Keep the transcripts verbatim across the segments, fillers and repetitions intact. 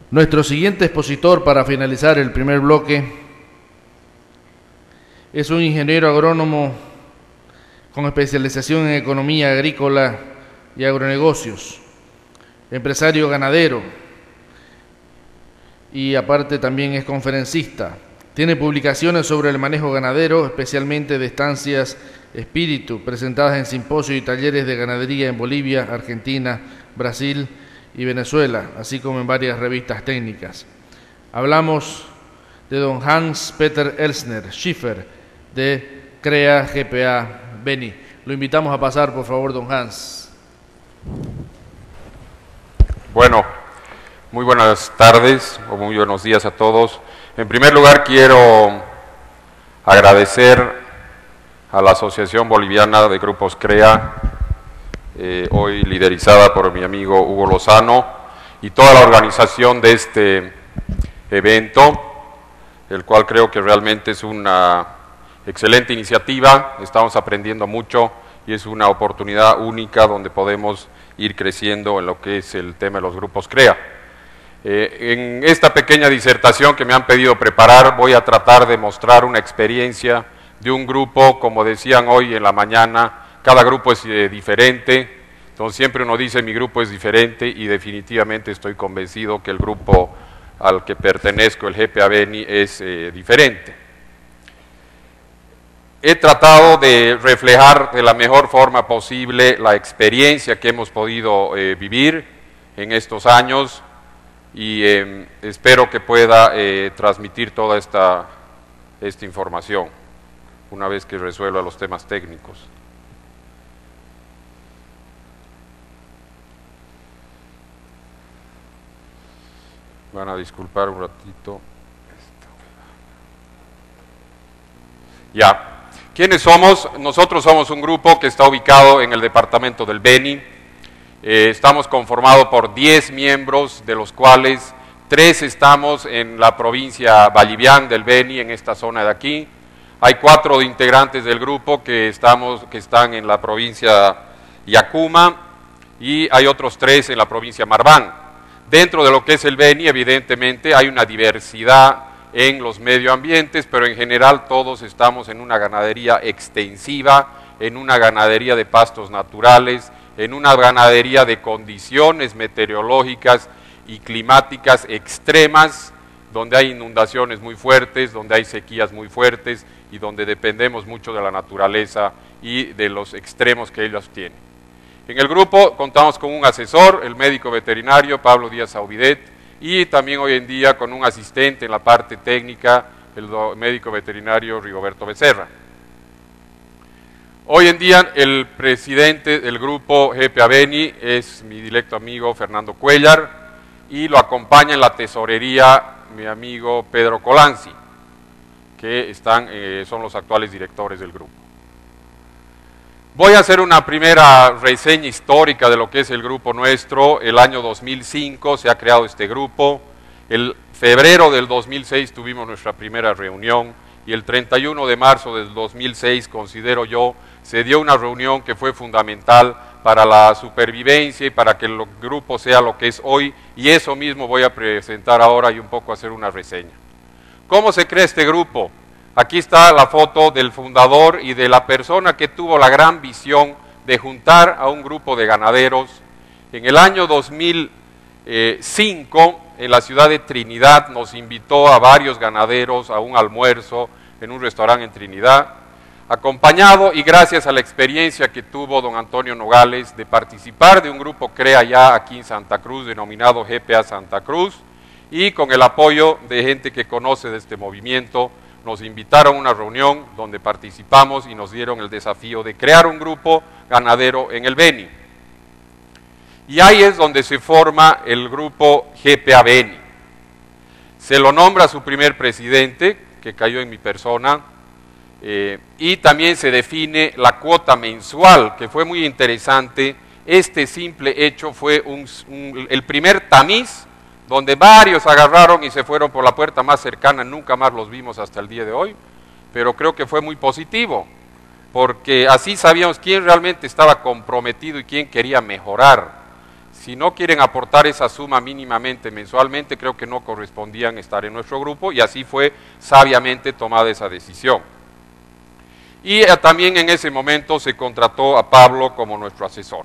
Nuestro siguiente expositor para finalizar el primer bloque es un ingeniero agrónomo con especialización en economía agrícola y agronegocios, empresario ganadero y aparte también es conferencista. Tiene publicaciones sobre el manejo ganadero, especialmente de estancias espíritu, presentadas en simposios y talleres de ganadería en Bolivia, Argentina, Brasil y Venezuela, así como en varias revistas técnicas. Hablamos de don Hans Peter Elsner Schiffer, de CREA G P A Beni. Lo invitamos a pasar, por favor, don Hans. Bueno, muy buenas tardes o muy buenos días a todos. En primer lugar, quiero agradecer a la Asociación Boliviana de Grupos CREA, eh, hoy liderizada por mi amigo Hugo Lozano, y toda la organización de este evento, el cual creo que realmente es una excelente iniciativa. Estamos aprendiendo mucho y es una oportunidad única donde podemos ir creciendo en lo que es el tema de los grupos CREA. Eh, en esta pequeña disertación que me han pedido preparar, voy a tratar de mostrar una experiencia de un grupo, como decían hoy en la mañana, cada grupo es eh, diferente, entonces siempre uno dice mi grupo es diferente y definitivamente estoy convencido que el grupo al que pertenezco, el G P A Beni, es eh, diferente. He tratado de reflejar de la mejor forma posible la experiencia que hemos podido eh, vivir en estos años y eh, espero que pueda eh, transmitir toda esta, esta información una vez que resuelva los temas técnicos. Van a disculpar un ratito. Ya. ¿Quiénes somos? Nosotros somos un grupo que está ubicado en el departamento del Beni. Eh, estamos conformados por diez miembros, de los cuales tres estamos en la provincia Vallivián del Beni, en esta zona de aquí. Hay cuatro integrantes del grupo que, estamos, que están en la provincia Yacuma y hay otros tres en la provincia Marbán. Dentro de lo que es el Beni, evidentemente, hay una diversidad en los medioambientes, pero en general todos estamos en una ganadería extensiva, en una ganadería de pastos naturales, en una ganadería de condiciones meteorológicas y climáticas extremas, donde hay inundaciones muy fuertes, donde hay sequías muy fuertes y donde dependemos mucho de la naturaleza y de los extremos que ellos tienen. En el grupo contamos con un asesor, el médico veterinario Pablo Díaz Aubidet, y también hoy en día con un asistente en la parte técnica, el médico veterinario Rigoberto Becerra. Hoy en día el presidente del grupo G P A Beni es mi directo amigo Fernando Cuellar y lo acompaña en la tesorería mi amigo Pedro Colanzi, que están, eh, son los actuales directores del grupo. Voy a hacer una primera reseña histórica de lo que es el grupo nuestro. El año dos mil cinco se ha creado este grupo, el febrero del dos mil seis tuvimos nuestra primera reunión y el treinta y uno de marzo del dos mil seis, considero yo, se dio una reunión que fue fundamental para la supervivencia y para que el grupo sea lo que es hoy, y eso mismo voy a presentar ahora y un poco hacer una reseña. ¿Cómo se crea este grupo? Aquí está la foto del fundador y de la persona que tuvo la gran visión de juntar a un grupo de ganaderos. En el año dos mil cinco, en la ciudad de Trinidad, nos invitó a varios ganaderos a un almuerzo en un restaurante en Trinidad, acompañado y gracias a la experiencia que tuvo don Antonio Nogales de participar de un grupo CREA ya aquí en Santa Cruz, denominado G P A Santa Cruz, y con el apoyo de gente que conoce de este movimiento, nos invitaron a una reunión donde participamos y nos dieron el desafío de crear un grupo ganadero en el Beni. Y ahí es donde se forma el grupo G P A Beni. Se lo nombra su primer presidente, que cayó en mi persona, eh, y también se define la cuota mensual, que fue muy interesante. Este simple hecho fue un, un, el primer tamiz donde varios agarraron y se fueron por la puerta más cercana, nunca más los vimos hasta el día de hoy, pero creo que fue muy positivo, porque así sabíamos quién realmente estaba comprometido y quién quería mejorar. si no quieren aportar esa suma mínimamente mensualmente, creo que no correspondían estar en nuestro grupo, y así fue sabiamente tomada esa decisión. Y eh, también en ese momento se contrató a Pablo como nuestro asesor.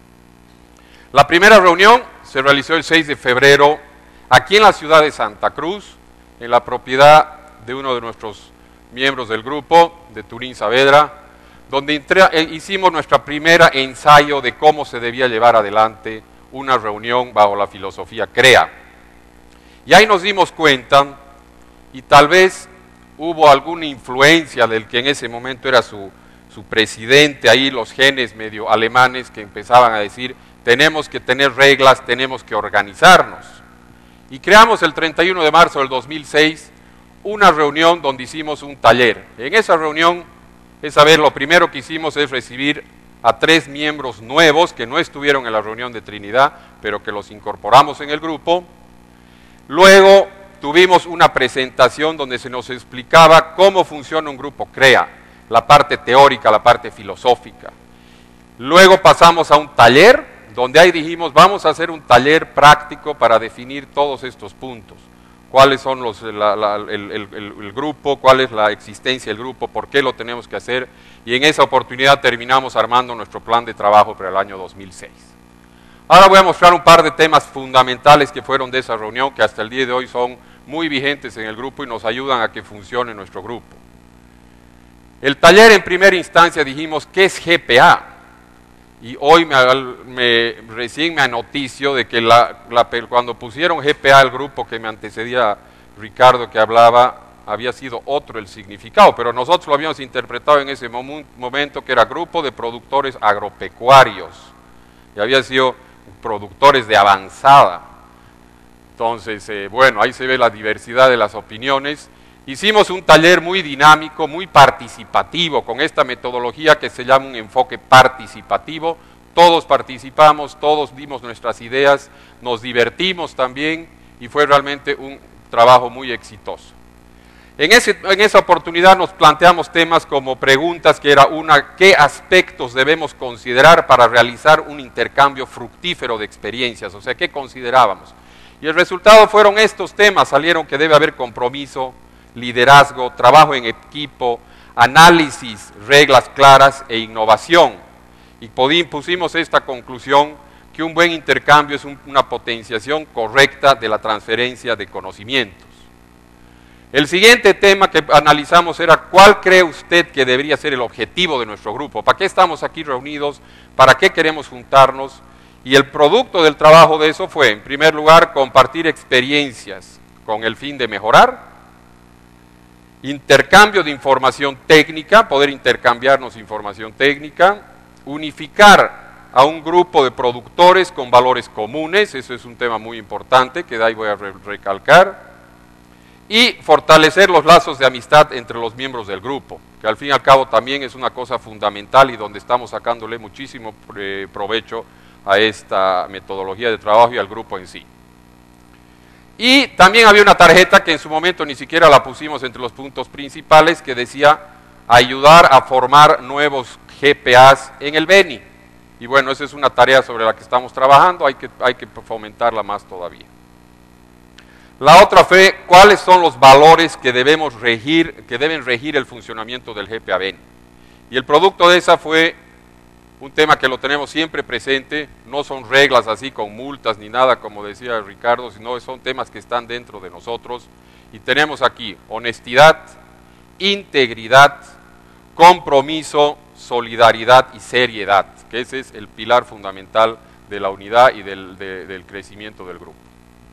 La primera reunión se realizó el seis de febrero aquí en la ciudad de Santa Cruz, en la propiedad de uno de nuestros miembros del grupo, de Turín Saavedra, donde eh, hicimos nuestra primera ensayo de cómo se debía llevar adelante una reunión bajo la filosofía CREA. Y ahí nos dimos cuenta, y tal vez hubo alguna influencia del que en ese momento era su, su presidente, ahí los genes medio alemanes que empezaban a decir, tenemos que tener reglas, tenemos que organizarnos. Y creamos el treinta y uno de marzo del dos mil seis una reunión donde hicimos un taller. En esa reunión, esa vez lo primero que hicimos es recibir a tres miembros nuevos que no estuvieron en la reunión de Trinidad, pero que los incorporamos en el grupo. Luego tuvimos una presentación donde se nos explicaba cómo funciona un grupo CREA, la parte teórica, la parte filosófica. Luego pasamos a un taller, donde ahí dijimos, vamos a hacer un taller práctico para definir todos estos puntos. Cuáles son los, la, la, el, el, el, el grupo, cuál es la existencia del grupo, por qué lo tenemos que hacer, y en esa oportunidad terminamos armando nuestro plan de trabajo para el año dos mil seis. Ahora voy a mostrar un par de temas fundamentales que fueron de esa reunión, que hasta el día de hoy son muy vigentes en el grupo y nos ayudan a que funcione nuestro grupo. El taller, en primera instancia dijimos, ¿qué es G P A? Y hoy me, me, recién me anoticio de que la, la, cuando pusieron G P A al grupo que me antecedía Ricardo que hablaba, había sido otro el significado, pero nosotros lo habíamos interpretado en ese mom momento que era Grupo de Productores Agropecuarios, y había sido productores de avanzada. Entonces, eh, bueno, ahí se ve la diversidad de las opiniones. Hicimos un taller muy dinámico, muy participativo, con esta metodología que se llama un enfoque participativo. Todos participamos, todos dimos nuestras ideas, nos divertimos también y fue realmente un trabajo muy exitoso. En, ese, en esa oportunidad nos planteamos temas como preguntas que era una, ¿qué aspectos debemos considerar para realizar un intercambio fructífero de experiencias? O sea, ¿qué considerábamos? Y el resultado fueron estos temas, salieron que debe haber compromiso, liderazgo, trabajo en equipo, análisis, reglas claras e innovación. Y pusimos esta conclusión que un buen intercambio es un, una potenciación correcta de la transferencia de conocimientos. El siguiente tema que analizamos era ¿cuál cree usted que debería ser el objetivo de nuestro grupo? ¿Para qué estamos aquí reunidos? ¿Para qué queremos juntarnos? Y el producto del trabajo de eso fue, en primer lugar, compartir experiencias con el fin de mejorar, intercambio de información técnica, poder intercambiarnos información técnica, unificar a un grupo de productores con valores comunes, eso es un tema muy importante que de ahí voy a re recalcar, y fortalecer los lazos de amistad entre los miembros del grupo, que al fin y al cabo también es una cosa fundamental y donde estamos sacándole muchísimo eh, provecho a esta metodología de trabajo y al grupo en sí. Y también había una tarjeta que en su momento ni siquiera la pusimos entre los puntos principales, que decía ayudar a formar nuevos G P As en el Beni. Y bueno, esa es una tarea sobre la que estamos trabajando, hay que, hay que fomentarla más todavía. La otra fue cuáles son los valores que debemos regir, que deben regir el funcionamiento del G P A Beni. Y el producto de esa fue un tema que lo tenemos siempre presente, no son reglas así con multas ni nada como decía Ricardo, sino son temas que están dentro de nosotros. Y tenemos aquí honestidad, integridad, compromiso, solidaridad y seriedad, que ese es el pilar fundamental de la unidad y del, de, del crecimiento del grupo.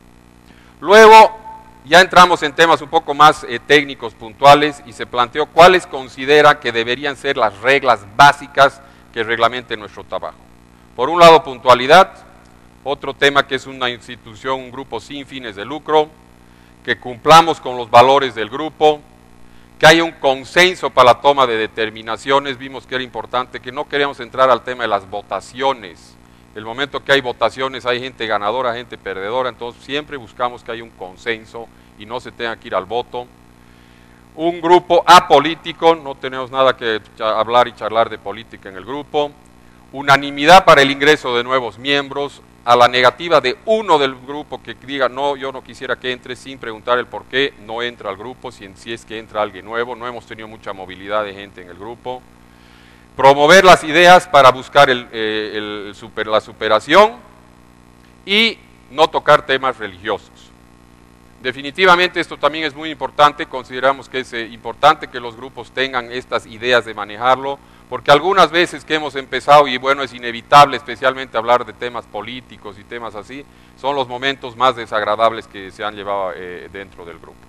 Luego ya entramos en temas un poco más eh, técnicos, puntuales, y se planteó cuáles considera que deberían ser las reglas básicas que reglamente nuestro trabajo. Por un lado, puntualidad, otro tema que es una institución, un grupo sin fines de lucro, que cumplamos con los valores del grupo, que haya un consenso para la toma de determinaciones. Vimos que era importante, que no queríamos entrar al tema de las votaciones. El momento que hay votaciones hay gente ganadora, gente perdedora, entonces siempre buscamos que haya un consenso y no se tenga que ir al voto. Un grupo apolítico, no tenemos nada que hablar y charlar de política en el grupo. Unanimidad para el ingreso de nuevos miembros, a la negativa de uno del grupo que diga, no, yo no quisiera que entre, sin preguntar el por qué no entra al grupo, si, si es que entra alguien nuevo. No hemos tenido mucha movilidad de gente en el grupo. Promover las ideas para buscar el, eh, el super, la superación y no tocar temas religiosos. Definitivamente esto también es muy importante. Consideramos que es eh, importante que los grupos tengan estas ideas de manejarlo, porque algunas veces que hemos empezado, y bueno, es inevitable especialmente hablar de temas políticos y temas así, son los momentos más desagradables que se han llevado eh, dentro del grupo.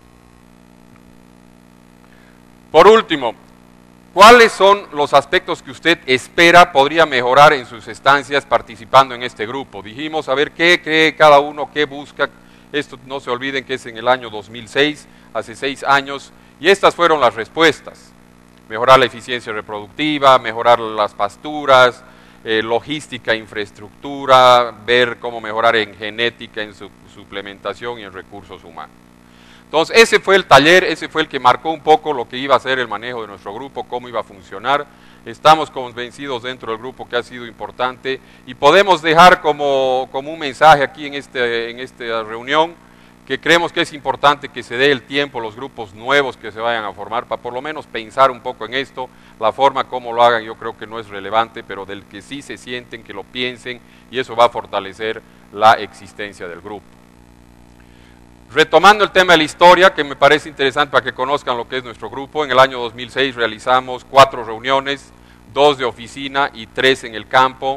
Por último, ¿cuáles son los aspectos que usted espera podría mejorar en sus estancias participando en este grupo? Dijimos, a ver, ¿qué cree cada uno, qué busca? Esto no se olviden que es en el año dos mil seis, hace seis años, y estas fueron las respuestas. Mejorar la eficiencia reproductiva, mejorar las pasturas, eh, logística, infraestructura, ver cómo mejorar en genética, en su suplementación y en recursos humanos. Entonces, ese fue el taller, ese fue el que marcó un poco lo que iba a ser el manejo de nuestro grupo, cómo iba a funcionar. Estamos convencidos dentro del grupo que ha sido importante y podemos dejar como, como un mensaje aquí en, este, en esta reunión que creemos que es importante que se dé el tiempo los grupos nuevos que se vayan a formar para por lo menos pensar un poco en esto. La forma como lo hagan yo creo que no es relevante, pero del que sí se sienten, que lo piensen, y eso va a fortalecer la existencia del grupo. Retomando el tema de la historia, que me parece interesante para que conozcan lo que es nuestro grupo, en el año dos mil seis realizamos cuatro reuniones, dos de oficina y tres en el campo.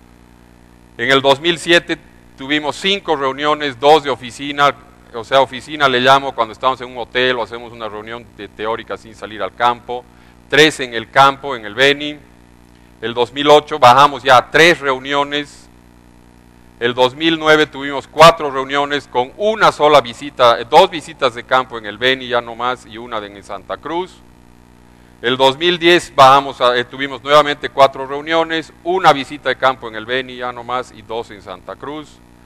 En el dos mil siete tuvimos cinco reuniones, dos de oficina, o sea, oficina le llamo cuando estamos en un hotel o hacemos una reunión de teórica sin salir al campo, tres en el campo, en el Beni. El dos mil ocho bajamos ya a tres reuniones. El dos mil nueve tuvimos cuatro reuniones con una sola visita, dos visitas de campo en el Beni ya no más y una en Santa Cruz. El dos mil diez bajamos a, eh, tuvimos nuevamente cuatro reuniones, una visita de campo en el Beni ya no más y dos en Santa Cruz.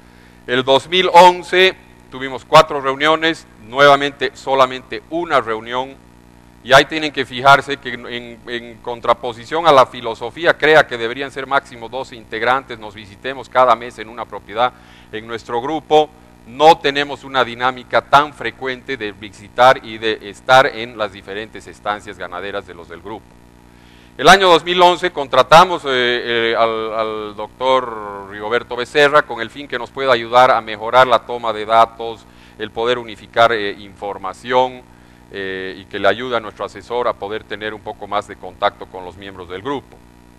El dos mil once tuvimos cuatro reuniones, nuevamente solamente una reunión. Y ahí tienen que fijarse que en, en contraposición a la filosofía crea que deberían ser máximo doce integrantes, nos visitemos cada mes en una propiedad. En nuestro grupo no tenemos una dinámica tan frecuente de visitar y de estar en las diferentes estancias ganaderas de los del grupo. El año dos mil once contratamos eh, eh, al, al doctor Rigoberto Becerra con el fin que nos pueda ayudar a mejorar la toma de datos, el poder unificar eh, información, Eh, y que le ayuda a nuestro asesor a poder tener un poco más de contacto con los miembros del grupo.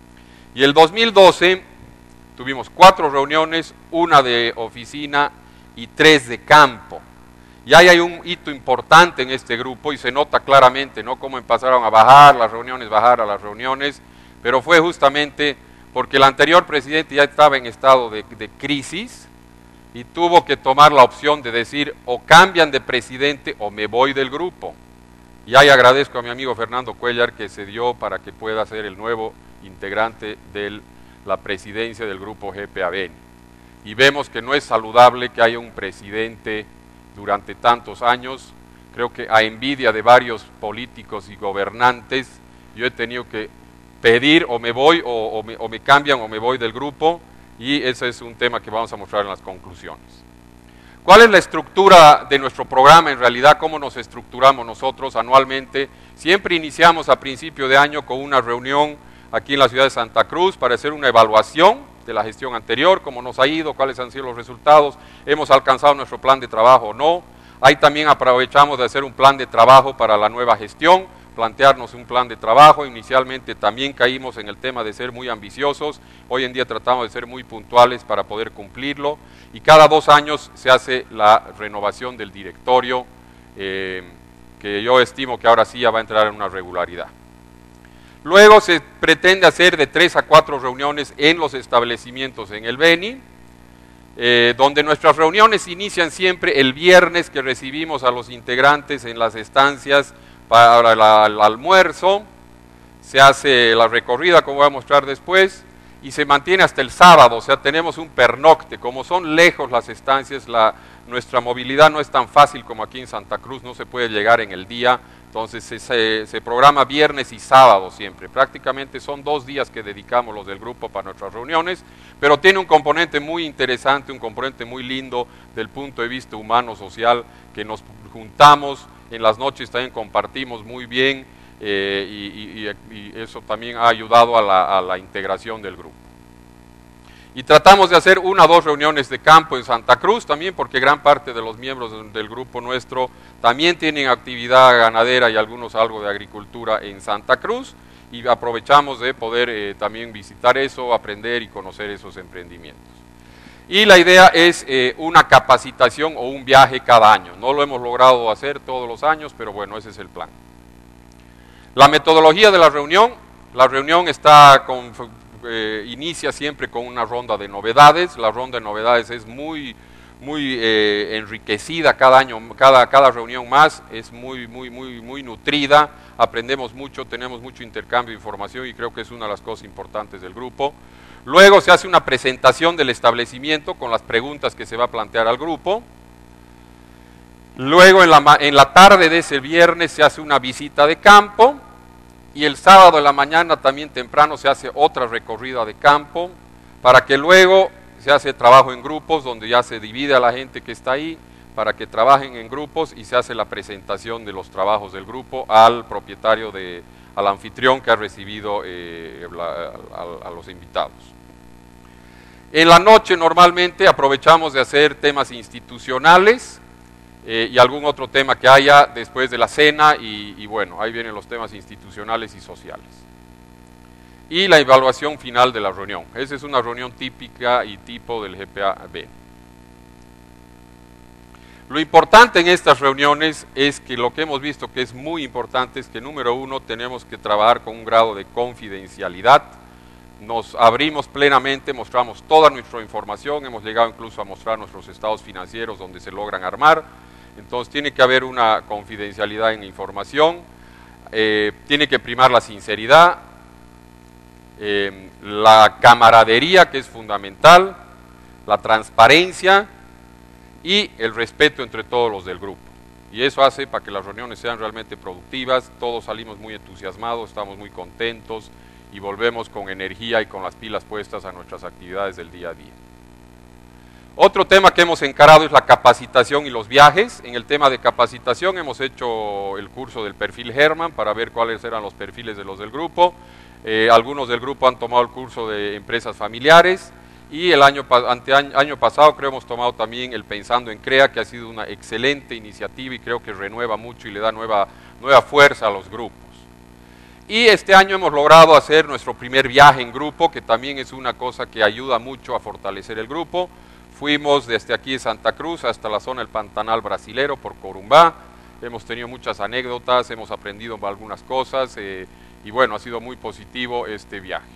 Y el dos mil doce tuvimos cuatro reuniones, una de oficina y tres de campo. Y ahí hay un hito importante en este grupo y se nota claramente, ¿no?, cómo empezaron a bajar las reuniones, bajar a las reuniones, pero fue justamente porque el anterior presidente ya estaba en estado de, de crisis y tuvo que tomar la opción de decir o cambian de presidente o me voy del grupo. Y ahí agradezco a mi amigo Fernando Cuellar que se dio para que pueda ser el nuevo integrante de la presidencia del grupo G P A Beni. Y vemos que no es saludable que haya un presidente durante tantos años. Creo que a envidia de varios políticos y gobernantes, yo he tenido que pedir o me voy o, o, me, o me cambian o me voy del grupo, y ese es un tema que vamos a mostrar en las conclusiones. ¿Cuál es la estructura de nuestro programa en realidad? ¿Cómo nos estructuramos nosotros anualmente? Siempre iniciamos a principio de año con una reunión aquí en la ciudad de Santa Cruz para hacer una evaluación de la gestión anterior, cómo nos ha ido, cuáles han sido los resultados, hemos alcanzado nuestro plan de trabajo o no. Ahí también aprovechamos de hacer un plan de trabajo para la nueva gestión, plantearnos un plan de trabajo. Inicialmente también caímos en el tema de ser muy ambiciosos, hoy en día tratamos de ser muy puntuales para poder cumplirlo, y cada dos años se hace la renovación del directorio, eh, que yo estimo que ahora sí ya va a entrar en una regularidad. Luego se pretende hacer de tres a cuatro reuniones en los establecimientos en el Beni, eh, donde nuestras reuniones inician siempre el viernes que recibimos a los integrantes en las estancias para la, el almuerzo. Se hace la recorrida, como voy a mostrar después, y se mantiene hasta el sábado, o sea, tenemos un pernocte. Como son lejos las estancias, la, nuestra movilidad no es tan fácil como aquí en Santa Cruz, no se puede llegar en el día, Entonces se, se programa viernes y sábado siempre. Prácticamente son dos días que dedicamos los del grupo para nuestras reuniones, pero tiene un componente muy interesante, un componente muy lindo del punto de vista humano, social, que nos juntamos, en las noches también compartimos muy bien, eh, y, y, y eso también ha ayudado a la, a la integración del grupo. Y tratamos de hacer una o dos reuniones de campo en Santa Cruz también, porque gran parte de los miembros del, del grupo nuestro también tienen actividad ganadera y algunos algo de agricultura en Santa Cruz, y aprovechamos de poder eh, también visitar eso, aprender y conocer esos emprendimientos. Y la idea es eh, una capacitación o un viaje cada año. No lo hemos logrado hacer todos los años, pero bueno, ese es el plan. La metodología de la reunión, la reunión está con... Eh, inicia siempre con una ronda de novedades. La ronda de novedades es muy, muy eh, enriquecida cada año, cada, cada reunión más, es muy, muy, muy, muy nutrida, aprendemos mucho, tenemos mucho intercambio de información y creo que es una de las cosas importantes del grupo. Luego se hace una presentación del establecimiento con las preguntas que se va a plantear al grupo. Luego en la, en la tarde de ese viernes se hace una visita de campo. Y el sábado en la mañana también temprano se hace otra recorrida de campo, para que luego se hace trabajo en grupos, donde ya se divide a la gente que está ahí, para que trabajen en grupos y se hace la presentación de los trabajos del grupo al propietario, de, al anfitrión que ha recibido eh, la, a, a los invitados. En la noche normalmente aprovechamos de hacer temas institucionales, Eh, y algún otro tema que haya después de la cena, y, y bueno, ahí vienen los temas institucionales y sociales. Y la evaluación final de la reunión. Esa es una reunión típica y tipo del G P A B. Lo importante en estas reuniones es que lo que hemos visto que es muy importante es que, número uno, tenemos que trabajar con un grado de confidencialidad. Nos abrimos plenamente, mostramos toda nuestra información, hemos llegado incluso a mostrar nuestros estados financieros donde se logran armar. Entonces tiene que haber una confidencialidad en la información, eh, tiene que primar la sinceridad, eh, la camaradería, que es fundamental, la transparencia y el respeto entre todos los del grupo. Y eso hace para que las reuniones sean realmente productivas, todos salimos muy entusiasmados, estamos muy contentos y volvemos con energía y con las pilas puestas a nuestras actividades del día a día. Otro tema que hemos encarado es la capacitación y los viajes. En el tema de capacitación hemos hecho el curso del perfil Herman para ver cuáles eran los perfiles de los del grupo. Eh, algunos del grupo han tomado el curso de empresas familiares y el año, ante año, año pasado creo hemos tomado también el Pensando en CREA, que ha sido una excelente iniciativa y creo que renueva mucho y le da nueva, nueva fuerza a los grupos. Y este año hemos logrado hacer nuestro primer viaje en grupo, que también es una cosa que ayuda mucho a fortalecer el grupo. Fuimos desde aquí de Santa Cruz hasta la zona del Pantanal Brasilero por Corumbá. Hemos tenido muchas anécdotas, hemos aprendido algunas cosas eh, y bueno, ha sido muy positivo este viaje.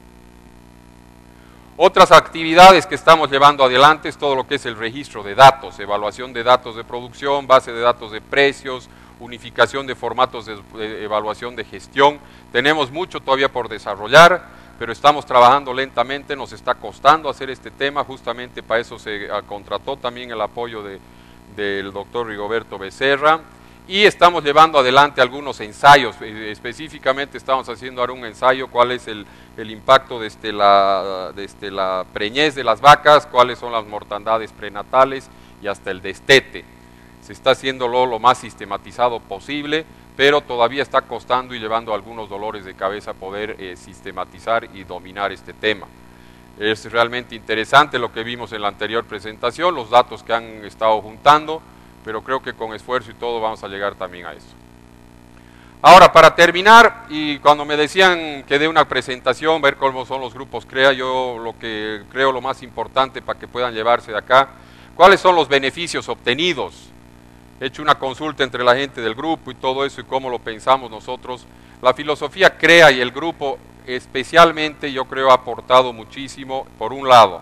Otras actividades que estamos llevando adelante es todo lo que es el registro de datos, evaluación de datos de producción, base de datos de precios, unificación de formatos de, de evaluación de gestión. Tenemos mucho todavía por desarrollar, pero estamos trabajando lentamente, nos está costando hacer este tema, justamente para eso se contrató también el apoyo de, del doctor Rigoberto Becerra, y estamos llevando adelante algunos ensayos, específicamente estamos haciendo ahora un ensayo, cuál es el, el impacto desde la, desde la preñez de las vacas, cuáles son las mortandades prenatales y hasta el destete. Se está haciéndolo lo más sistematizado posible, pero todavía está costando y llevando algunos dolores de cabeza poder eh, sistematizar y dominar este tema. Es realmente interesante lo que vimos en la anterior presentación, los datos que han estado juntando, pero creo que con esfuerzo y todo vamos a llegar también a eso. Ahora, para terminar, y cuando me decían que dé una presentación, ver cómo son los grupos CREA, yo lo que creo lo más importante para que puedan llevarse de acá, cuáles son los beneficios obtenidos. He hecho una consulta entre la gente del grupo y todo eso y cómo lo pensamos nosotros. La filosofía CREA y el grupo especialmente yo creo ha aportado muchísimo. Por un lado,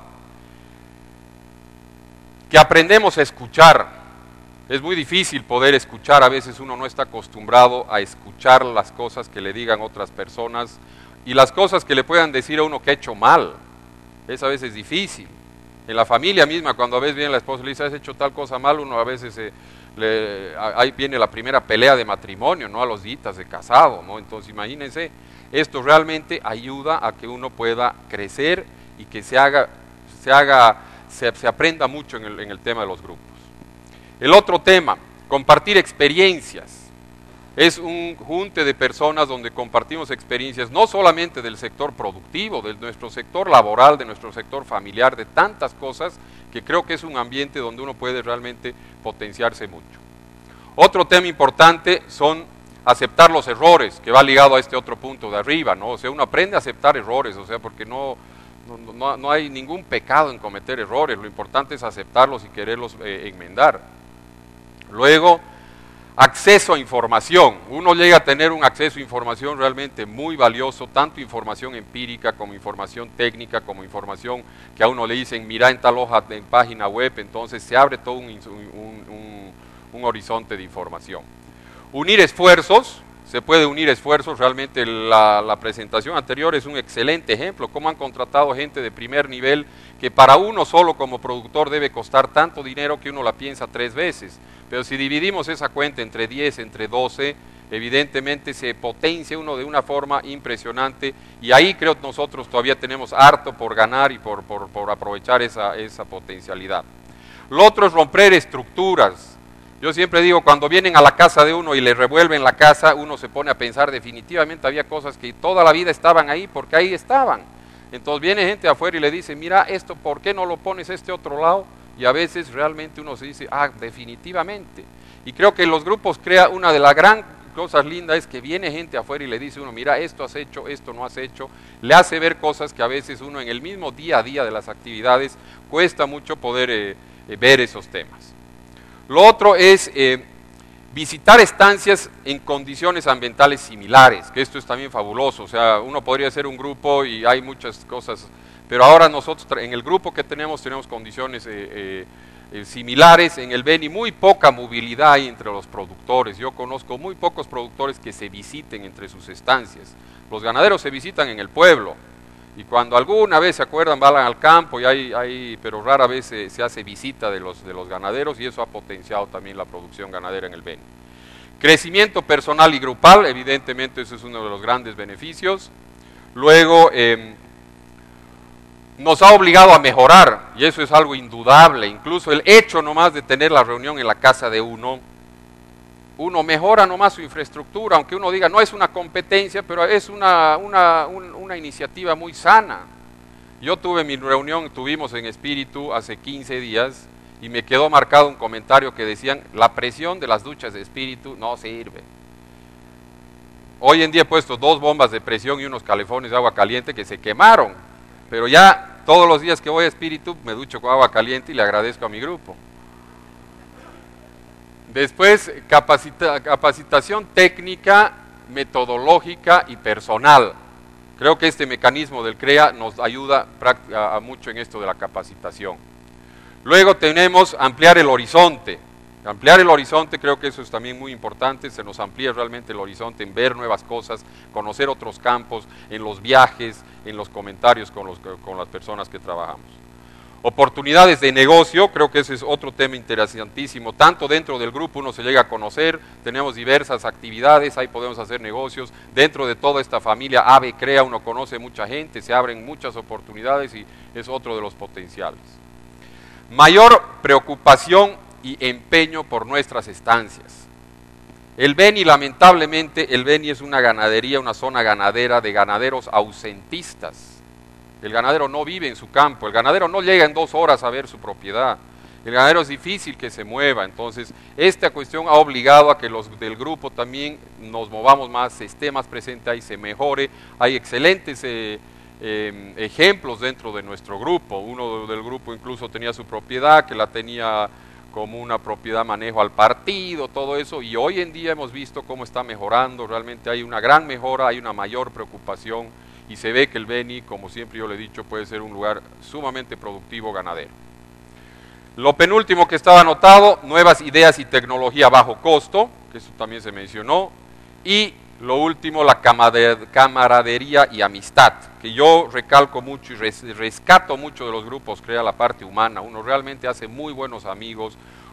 que aprendemos a escuchar. Es muy difícil poder escuchar, a veces uno no está acostumbrado a escuchar las cosas que le digan otras personas y las cosas que le puedan decir a uno que ha hecho mal. Es a veces difícil. En la familia misma, cuando a veces viene la esposa y le dice, has hecho tal cosa mal, uno a veces se... le, ahí viene la primera pelea de matrimonio, ¿no? A los días de casado, ¿no? Entonces imagínense, esto realmente ayuda a que uno pueda crecer y que se haga, se, haga, se, se aprenda mucho en el, en el tema de los grupos. El otro tema, compartir experiencias. Es un junte de personas donde compartimos experiencias no solamente del sector productivo, de nuestro sector laboral, de nuestro sector familiar, de tantas cosas que creo que es un ambiente donde uno puede realmente potenciarse mucho. Otro tema importante son aceptar los errores, que va ligado a este otro punto de arriba, ¿no? O sea, uno aprende a aceptar errores, o sea, porque no, no, no, no hay ningún pecado en cometer errores, lo importante es aceptarlos y quererlos eh, enmendar. Luego, acceso a información. Uno llega a tener un acceso a información realmente muy valioso, tanto información empírica como información técnica, como información que a uno le dicen, mira en tal hoja en página web, entonces se abre todo un, un, un, un horizonte de información. Unir esfuerzos, se puede unir esfuerzos, realmente la, la presentación anterior es un excelente ejemplo, cómo han contratado gente de primer nivel que para uno solo como productor debe costar tanto dinero que uno la piensa tres veces, pero si dividimos esa cuenta entre diez, entre doce, evidentemente se potencia uno de una forma impresionante y ahí creo que nosotros todavía tenemos harto por ganar y por, por, por aprovechar esa, esa potencialidad. Lo otro es romper estructuras. Yo siempre digo, cuando vienen a la casa de uno y le revuelven la casa, uno se pone a pensar, definitivamente había cosas que toda la vida estaban ahí, porque ahí estaban. Entonces viene gente afuera y le dice, mira esto, ¿por qué no lo pones a este otro lado? Y a veces realmente uno se dice, ah, definitivamente. Y creo que los grupos crea una de las gran cosas lindas, es que viene gente afuera y le dice uno, mira, esto has hecho, esto no has hecho. Le hace ver cosas que a veces uno en el mismo día a día de las actividades cuesta mucho poder eh, eh, ver esos temas. Lo otro es eh, visitar estancias en condiciones ambientales similares, que esto es también fabuloso, o sea, uno podría hacer un grupo y hay muchas cosas, pero ahora nosotros en el grupo que tenemos, tenemos condiciones eh, eh, eh, similares, en el Beni muy poca movilidad hay entre los productores, yo conozco muy pocos productores que se visiten entre sus estancias, los ganaderos se visitan en el pueblo, y cuando alguna vez se acuerdan van al campo, y hay, hay, pero rara vez se, se hace visita de los, de los ganaderos y eso ha potenciado también la producción ganadera en el Beni. Crecimiento personal y grupal, evidentemente eso es uno de los grandes beneficios. Luego, eh, nos ha obligado a mejorar y eso es algo indudable, incluso el hecho nomás de tener la reunión en la casa de uno, uno mejora nomás su infraestructura, aunque uno diga no es una competencia, pero es una, una, un, una iniciativa muy sana. Yo tuve mi reunión, tuvimos en Espíritu hace quince días y me quedó marcado un comentario que decían la presión de las duchas de Espíritu no sirve. Hoy en día he puesto dos bombas de presión y unos calefones de agua caliente que se quemaron, pero ya todos los días que voy a Espíritu me ducho con agua caliente y le agradezco a mi grupo. Después, capacita, capacitación técnica, metodológica y personal. Creo que este mecanismo del CREA nos ayuda a, a mucho en esto de la capacitación. Luego tenemos ampliar el horizonte. Ampliar el horizonte, creo que eso es también muy importante, se nos amplía realmente el horizonte en ver nuevas cosas, conocer otros campos, en los viajes, en los comentarios con, los, con las personas que trabajamos. Oportunidades de negocio, creo que ese es otro tema interesantísimo, tanto dentro del grupo uno se llega a conocer, tenemos diversas actividades, ahí podemos hacer negocios, dentro de toda esta familia AVE CREA uno conoce mucha gente, se abren muchas oportunidades y es otro de los potenciales. Mayor preocupación y empeño por nuestras estancias. El Beni, lamentablemente, el Beni es una ganadería, una zona ganadera de ganaderos ausentistas. El ganadero no vive en su campo, el ganadero no llega en dos horas a ver su propiedad. El ganadero es difícil que se mueva, entonces esta cuestión ha obligado a que los del grupo también nos movamos más, se esté más presente ahí, se mejore. Hay excelentes eh, eh, ejemplos dentro de nuestro grupo. Uno del grupo incluso tenía su propiedad, que la tenía como una propiedad manejo al partido, todo eso, y hoy en día hemos visto cómo está mejorando, realmente hay una gran mejora, hay una mayor preocupación, y se ve que el Beni, como siempre yo le he dicho, puede ser un lugar sumamente productivo ganadero. Lo penúltimo que estaba anotado, nuevas ideas y tecnología a bajo costo, que eso también se mencionó, y lo último, la camaradería y amistad, que yo recalco mucho y res, rescato mucho de los grupos, crea la parte humana, uno realmente hace muy buenos amigos,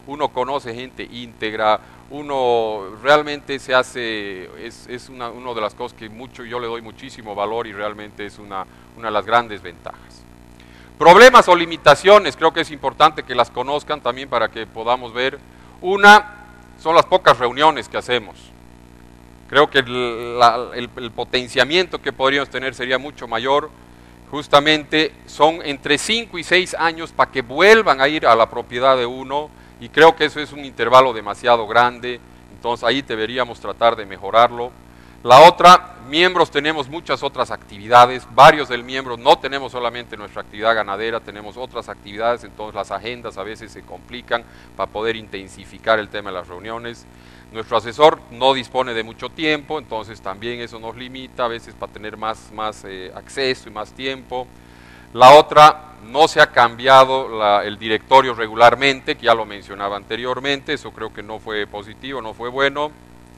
uno conoce gente íntegra, uno realmente se hace, es, es una, una de las cosas que mucho, yo le doy muchísimo valor y realmente es una, una de las grandes ventajas. Problemas o limitaciones, creo que es importante que las conozcan también para que podamos ver. Una, son las pocas reuniones que hacemos. Creo que el, la, el, el potenciamiento que podríamos tener sería mucho mayor. Justamente son entre cinco y seis años para que vuelvan a ir a la propiedad de uno, y creo que eso es un intervalo demasiado grande, entonces ahí deberíamos tratar de mejorarlo. La otra, miembros tenemos muchas otras actividades, varios del miembro no tenemos solamente nuestra actividad ganadera, tenemos otras actividades, entonces las agendas a veces se complican para poder intensificar el tema de las reuniones. Nuestro asesor no dispone de mucho tiempo, entonces también eso nos limita a veces para tener más, más eh, acceso y más tiempo. La otra, no se ha cambiado la, el directorio regularmente, que ya lo mencionaba anteriormente, eso creo que no fue positivo, no fue bueno.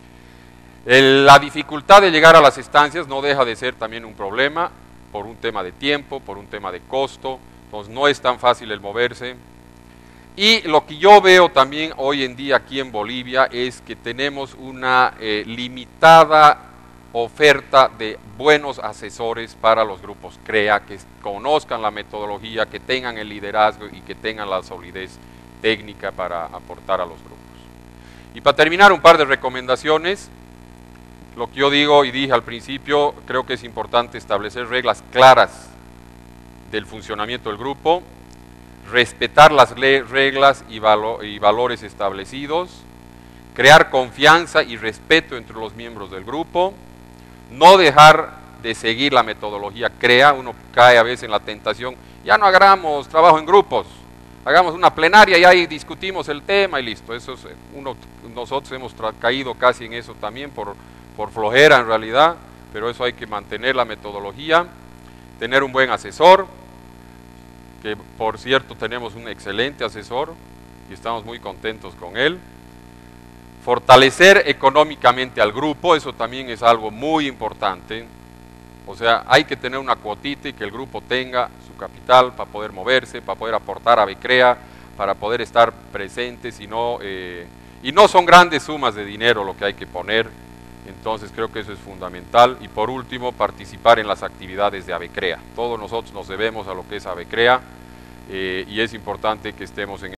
El, la dificultad de llegar a las estancias no deja de ser también un problema, por un tema de tiempo, por un tema de costo, entonces no es tan fácil el moverse. Y lo que yo veo también hoy en día aquí en Bolivia es que tenemos una eh, limitada oferta de buenos asesores para los grupos CREA, que conozcan la metodología, que tengan el liderazgo y que tengan la solidez técnica para aportar a los grupos. Y para terminar, un par de recomendaciones. Lo que yo digo y dije al principio, creo que es importante establecer reglas claras del funcionamiento del grupo, respetar las reglas y, valo y valores establecidos, crear confianza y respeto entre los miembros del grupo, no dejar de seguir la metodología CREA. Uno cae a veces en la tentación, ya no hagamos trabajo en grupos, hagamos una plenaria y ahí discutimos el tema y listo. Eso es uno, nosotros hemos caído casi en eso también por, por flojera en realidad, pero eso hay que mantener la metodología, tener un buen asesor, que por cierto tenemos un excelente asesor y estamos muy contentos con él. Fortalecer económicamente al grupo, eso también es algo muy importante. O sea, hay que tener una cuotita y que el grupo tenga su capital para poder moverse, para poder aportar a BECREA, para poder estar presentes, y no, eh, y no son grandes sumas de dinero lo que hay que poner, entonces creo que eso es fundamental. Y por último, participar en las actividades de ABECREA. Todos nosotros nos debemos a lo que es ABECREA, eh, y es importante que estemos en